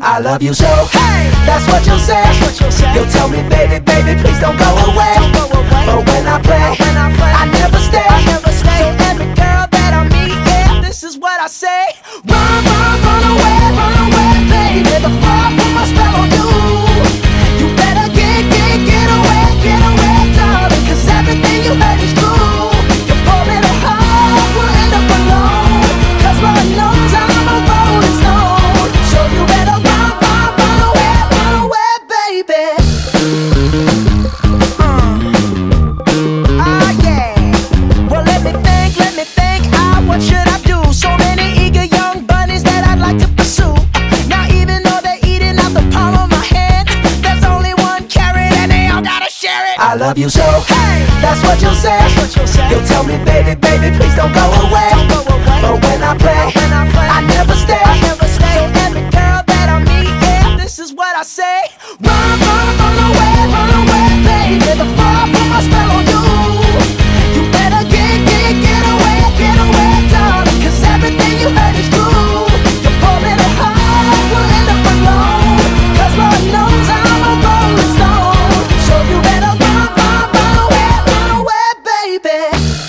I love you so, hey, that's what you'll say. You'll tell me, baby, baby, please don't go away. But when I play, I never stay. So every girl that I meet, yeah, this is what I say. Run, run away, baby, before I put my spell on you. You better get away, darling, 'cause everything you heard is true. Your poor little heart will end up alone, 'cause Lord knows I'm a rolling stone. So you better run away, baby. Yeah. Well, let me think, what should I do? So many eager young bunnies that I'd like to pursue. Now even though they're eating out the palm of my hand, there's only one carrot and they all gotta share it. I love you so, hey, that's what you'll say. You'll tell me, baby, baby, please don't go away. But when I play, I never stay. So every girl that I meet, yeah, this is what I say. Run away, baby, before I put my spell on you. You better get away, darling, 'cause everything you heard is true. Your poor little heart will end up alone, 'cause Lord knows I'm a rolling stone. So you better run away, baby.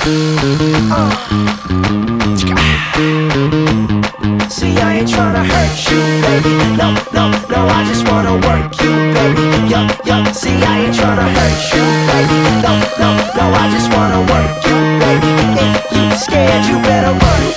See, I ain't tryna hurt you, baby. No, I just wanna work you, baby. Yup, see, I ain't tryna hurt you, baby. No, I just wanna work you, baby. If you scared, you better run.